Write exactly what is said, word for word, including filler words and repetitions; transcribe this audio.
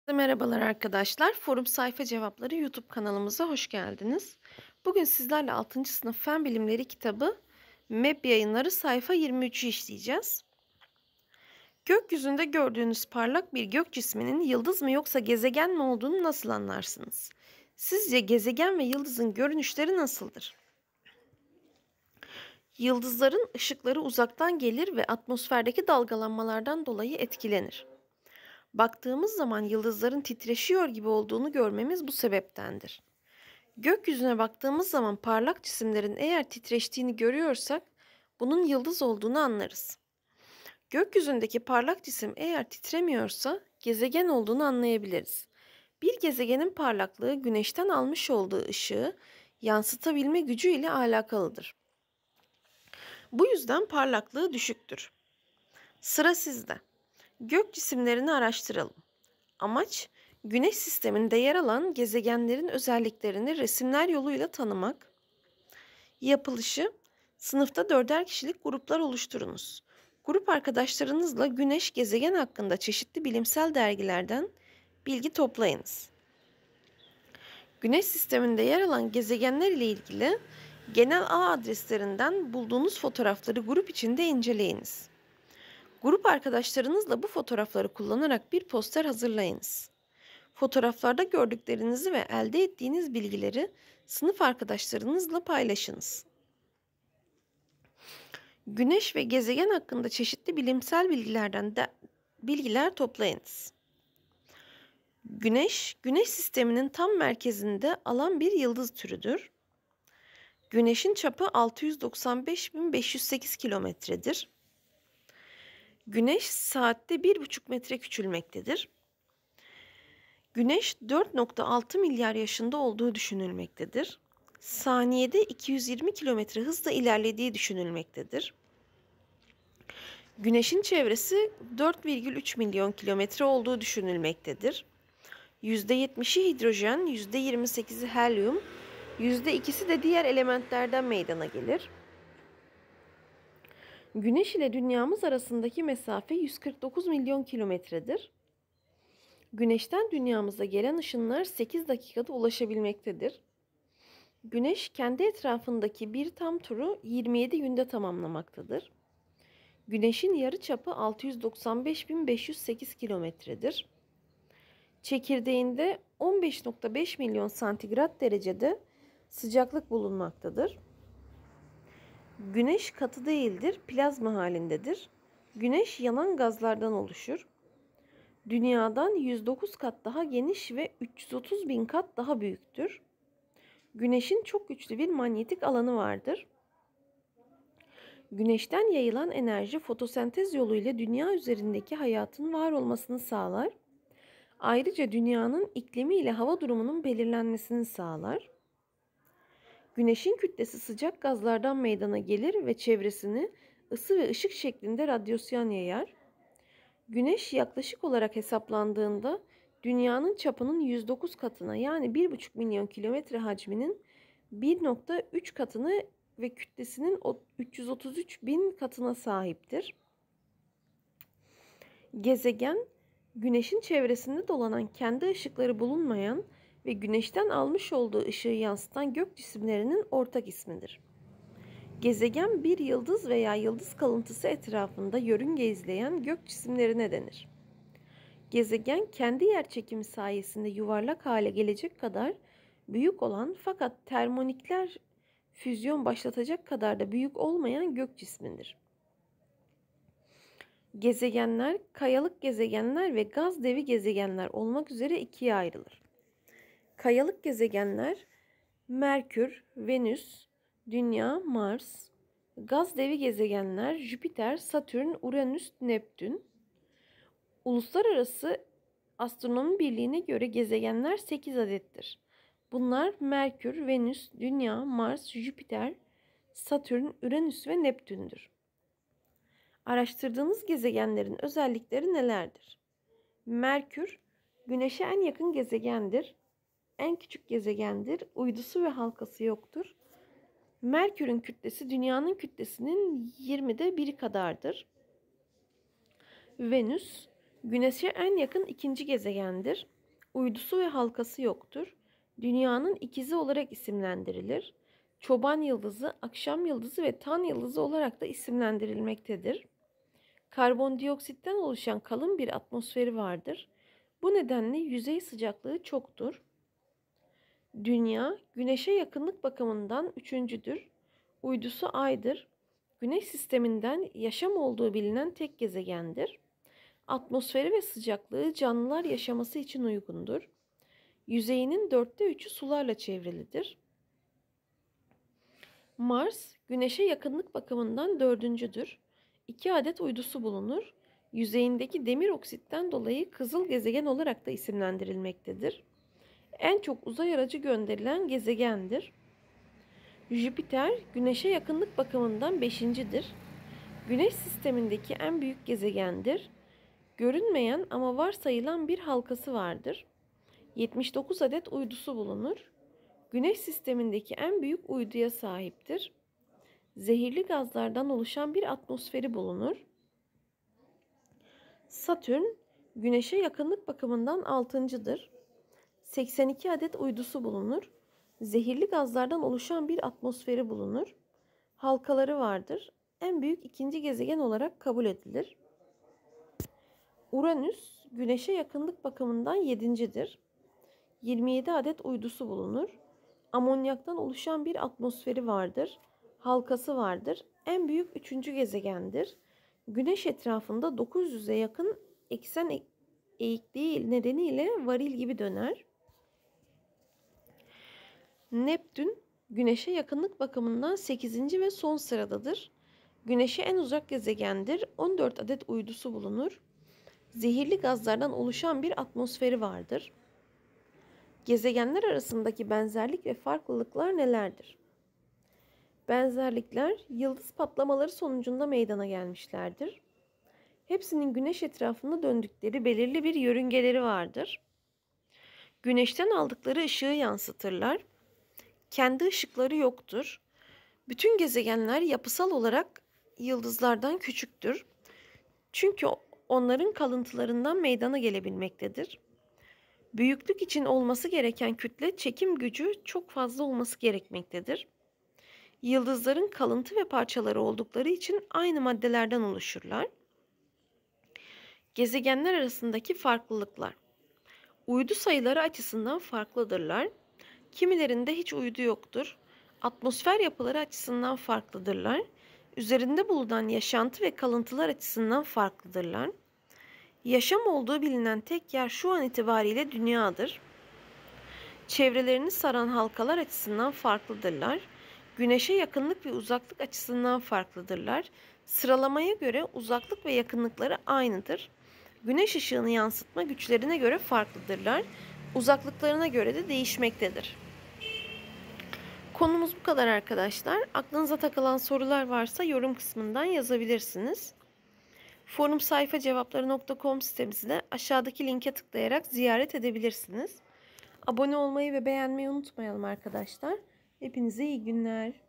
Merhabalar arkadaşlar. Forum Sayfa Cevapları YouTube kanalımıza hoş geldiniz. Bugün sizlerle altıncı sınıf Fen Bilimleri kitabı M E B Yayınları sayfa yirmi üçü işleyeceğiz. Gökyüzünde gördüğünüz parlak bir gök cisminin yıldız mı yoksa gezegen mi olduğunu nasıl anlarsınız? Sizce gezegen ve yıldızın görünüşleri nasıldır? Yıldızların ışıkları uzaktan gelir ve atmosferdeki dalgalanmalardan dolayı etkilenir. Baktığımız zaman yıldızların titreşiyor gibi olduğunu görmemiz bu sebeptendir. Gökyüzüne baktığımız zaman parlak cisimlerin eğer titreştiğini görüyorsak bunun yıldız olduğunu anlarız. Gökyüzündeki parlak cisim eğer titremiyorsa gezegen olduğunu anlayabiliriz. Bir gezegenin parlaklığı güneşten almış olduğu ışığı yansıtabilme gücü ile alakalıdır. Bu yüzden parlaklığı düşüktür. Sıra sizde. Gök cisimlerini araştıralım. Amaç, Güneş sisteminde yer alan gezegenlerin özelliklerini resimler yoluyla tanımak. Yapılışı, sınıfta dörder kişilik gruplar oluşturunuz. Grup arkadaşlarınızla Güneş gezegen hakkında çeşitli bilimsel dergilerden bilgi toplayınız. Güneş sisteminde yer alan gezegenler ile ilgili genel ağ adreslerinden bulduğunuz fotoğrafları grup içinde inceleyiniz. Grup arkadaşlarınızla bu fotoğrafları kullanarak bir poster hazırlayınız. Fotoğraflarda gördüklerinizi ve elde ettiğiniz bilgileri sınıf arkadaşlarınızla paylaşınız. Güneş ve gezegen hakkında çeşitli bilimsel bilgilerden de bilgiler toplayınız. Güneş, Güneş sisteminin tam merkezinde alan bir yıldız türüdür. Güneşin çapı altı yüz doksan beş bin beş yüz sekiz kilometredir. Güneş saatte bir buçuk metre küçülmektedir. Güneş dört nokta altı milyar yaşında olduğu düşünülmektedir. Saniyede iki yüz yirmi kilometre hızla ilerlediği düşünülmektedir. Güneşin çevresi dört virgül üç milyon kilometre olduğu düşünülmektedir. yüzde yetmişi hidrojen, yüzde yirmi sekizi helyum, yüzde ikisi de diğer elementlerden meydana gelir. Güneş ile dünyamız arasındaki mesafe yüz kırk dokuz milyon kilometredir. Güneşten dünyamıza gelen ışınlar sekiz dakikada ulaşabilmektedir. Güneş kendi etrafındaki bir tam turu yirmi yedi günde tamamlamaktadır. Güneşin yarıçapı altı yüz doksan beş bin beş yüz sekiz kilometredir. Çekirdeğinde on beş nokta beş milyon santigrat derecede sıcaklık bulunmaktadır. Güneş katı değildir, plazma halindedir. Güneş yanan gazlardan oluşur. Dünyadan yüz dokuz kat daha geniş ve üç yüz otuz bin kat daha büyüktür. Güneşin çok güçlü bir manyetik alanı vardır. Güneşten yayılan enerji fotosentez yoluyla dünya üzerindeki hayatın var olmasını sağlar. Ayrıca dünyanın iklimi ile hava durumunun belirlenmesini sağlar. Güneşin kütlesi sıcak gazlardan meydana gelir ve çevresini ısı ve ışık şeklinde radyasyon yayar. Güneş yaklaşık olarak hesaplandığında dünyanın çapının yüz dokuz katına yani bir buçuk milyon kilometre hacminin bir nokta üç katını ve kütlesinin üç yüz otuz üç bin katına sahiptir. Gezegen, Güneşin çevresinde dolanan kendi ışıkları bulunmayan ve Güneşten almış olduğu ışığı yansıtan gök cisimlerinin ortak ismidir. Gezegen bir yıldız veya yıldız kalıntısı etrafında yörünge izleyen gök cisimlerine denir. Gezegen kendi yerçekimi sayesinde yuvarlak hale gelecek kadar büyük olan fakat termonikler füzyon başlatacak kadar da büyük olmayan gök cismidir. Gezegenler, kayalık gezegenler ve gaz devi gezegenler olmak üzere ikiye ayrılır. Kayalık gezegenler Merkür, Venüs, Dünya, Mars, gaz devi gezegenler Jüpiter, Satürn, Uranüs, Neptün. Uluslararası Astronomi Birliği'ne göre gezegenler sekiz adettir. Bunlar Merkür, Venüs, Dünya, Mars, Jüpiter, Satürn, Uranüs ve Neptün'dür. Araştırdığınız gezegenlerin özellikleri nelerdir? Merkür, Güneş'e en yakın gezegendir. En küçük gezegendir. Uydusu ve halkası yoktur. Merkür'ün kütlesi Dünya'nın kütlesinin yirmide biri kadardır. Venüs, Güneş'e en yakın ikinci gezegendir. Uydusu ve halkası yoktur. Dünyanın ikizi olarak isimlendirilir. Çoban yıldızı, akşam yıldızı ve tan yıldızı olarak da isimlendirilmektedir. Karbondioksitten oluşan kalın bir atmosferi vardır. Bu nedenle yüzey sıcaklığı çoktur. Dünya, Güneş'e yakınlık bakımından üçüncüdür. Uydusu Ay'dır. Güneş sisteminden yaşam olduğu bilinen tek gezegendir. Atmosferi ve sıcaklığı canlılar yaşaması için uygundur. Yüzeyinin dörtte üçü sularla çevrilidir. Mars, Güneş'e yakınlık bakımından dördüncüdür. İki adet uydusu bulunur. Yüzeyindeki demir oksitten dolayı kızıl gezegen olarak da isimlendirilmektedir. En çok uzay aracı gönderilen gezegendir. Jüpiter, Güneş'e yakınlık bakımından beşincidir. Güneş sistemindeki en büyük gezegendir. Görünmeyen ama varsayılan bir halkası vardır. yetmiş dokuz adet uydusu bulunur. Güneş sistemindeki en büyük uyduya sahiptir. Zehirli gazlardan oluşan bir atmosferi bulunur. Satürn, Güneş'e yakınlık bakımından altıncıdır. seksen iki adet uydusu bulunur. Zehirli gazlardan oluşan bir atmosferi bulunur. Halkaları vardır. En büyük ikinci gezegen olarak kabul edilir. Uranüs, Güneş'e yakınlık bakımından yedincidir. yirmi yedi adet uydusu bulunur. Amonyaktan oluşan bir atmosferi vardır. Halkası vardır. En büyük üçüncü gezegendir. Güneş etrafında dokuz yüze yakın eksen eğikliği nedeniyle varil gibi döner. Neptün, Güneş'e yakınlık bakımından sekizinci ve son sıradadır. Güneş'e en uzak gezegendir. on dört adet uydusu bulunur. Zehirli gazlardan oluşan bir atmosferi vardır. Gezegenler arasındaki benzerlik ve farklılıklar nelerdir? Benzerlikler yıldız patlamaları sonucunda meydana gelmişlerdir. Hepsinin Güneş etrafında döndükleri belirli bir yörüngeleri vardır. Güneşten aldıkları ışığı yansıtırlar. Kendi ışıkları yoktur. Bütün gezegenler yapısal olarak yıldızlardan küçüktür. Çünkü onların kalıntılarından meydana gelebilmektedir. Büyüklük için olması gereken kütle çekim gücü çok fazla olması gerekmektedir. Yıldızların kalıntı ve parçaları oldukları için aynı maddelerden oluşurlar. Gezegenler arasındaki farklılıklar. Uydu sayıları açısından farklıdırlar. Kimilerinde hiç uydu yoktur. Atmosfer yapıları açısından farklıdırlar. Üzerinde bulunan yaşantı ve kalıntılar açısından farklıdırlar. Yaşam olduğu bilinen tek yer şu an itibariyle Dünya'dır. Çevrelerini saran halkalar açısından farklıdırlar. Güneşe yakınlık ve uzaklık açısından farklıdırlar. Sıralamaya göre uzaklık ve yakınlıkları aynıdır. Güneş ışığını yansıtma güçlerine göre farklıdırlar. Uzaklıklarına göre de değişmektedir. Konumuz bu kadar arkadaşlar. Aklınıza takılan sorular varsa yorum kısmından yazabilirsiniz. Forum sayfa cevapları nokta com sitemizi de aşağıdaki linke tıklayarak ziyaret edebilirsiniz. Abone olmayı ve beğenmeyi unutmayalım arkadaşlar. Hepinize iyi günler.